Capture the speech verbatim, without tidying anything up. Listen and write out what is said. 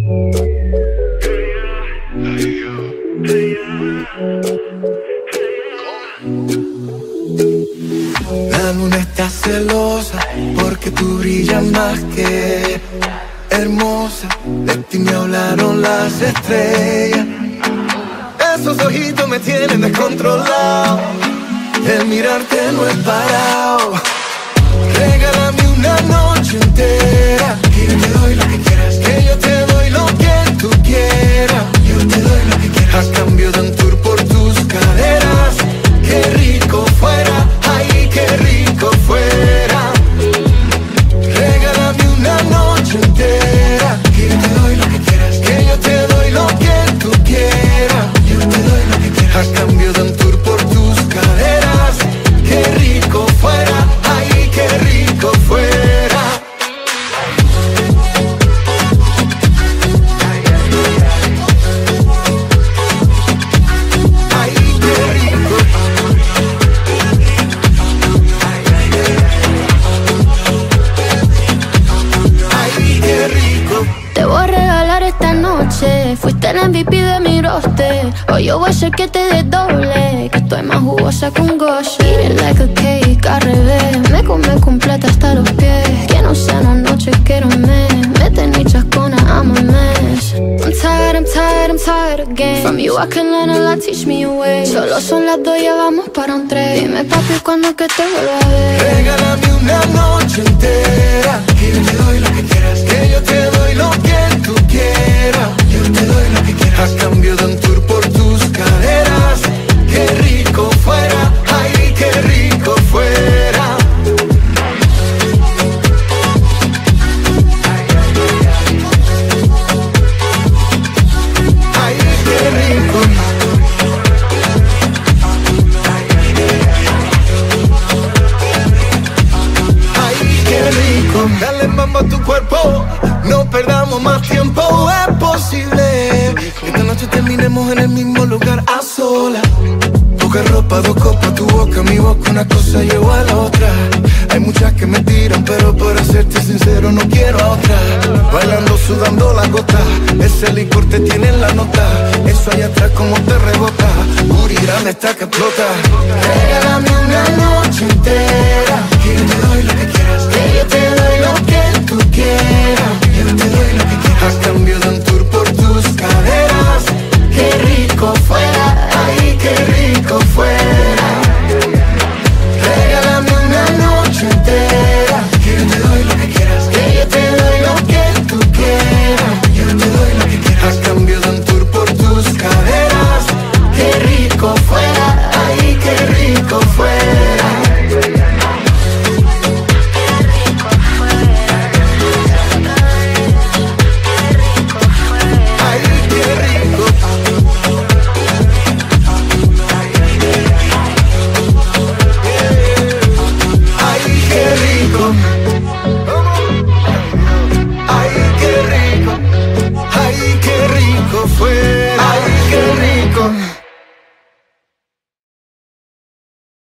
La luna está celosa porque tú brillas más que hermosa. De ti me hablaron las estrellas. Esos ojitos me tienen descontrolado. El mirarte no es parado. Regálame una noche entera, que yo te doy lo que quieras, que yo te doy lo que tú quieras. Yo te doy lo que quieras a cambio de un tour por tus caderas. Qué rico fuera, ay, qué rico fuera. Regálame una noche entera, que yo te doy lo que quieras, que yo te doy lo que tú quieras. Yo te doy lo que quieras a cambio de un tour por tus caderas. Qué rico fuera, ay, qué rico fuera. Ay, qué rico. Ay, qué rico. Te voy a regalar esta noche. Fuiste el M V P de mi roster. Hoy yo voy a hacer que te desdoble, que estoy más jugosa que un gosh. Eat it like a cake, al revés. Me come completa hasta los pies. Que no sea una noche, quiero un mes. Me tenés chascona, I'm a mess. I'm tired, I'm tired, I'm tired again. From you I can learn a lot, teach me a way. Solo son las dos, ya vamos para un tres. Dime papi, ¿cuándo que te vuelva a ver? Regálame una noche entera, que yo te doy lo que quieras, que yo te doy lo que tú quieras. Yo te doy lo que quieras a cambio de un tour por tus caderas. Qué rico fuera, ay, qué rico fuera. Ay, qué rico. Ay, qué rico. Dale mambo a tu cuerpo, no perdamos más tiempo. Es posible que esta noche terminemos en el mismo lugar a solas. Poca ropa, dos copas, tu boca, mi boca, una cosa lleva a la otra. Hay muchas que me tiran, pero para serte sincero no quiero a otra. Bailando, sudando la gota, ese licor te tiene en la nota. Eso allá atrás como te rebota, puri grande está que explota. Regálame una noche entera, que yo te doy lo que quieras,